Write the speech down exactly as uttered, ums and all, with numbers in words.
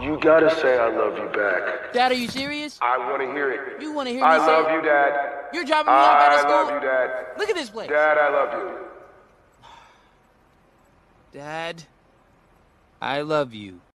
You gotta say I love you back. Dad, are you serious? I want to hear it. You want to hear me I say love it? you, Dad. You're dropping me off out of I school? love you, Dad. Look at this place. Dad, I love you. Dad, I love you.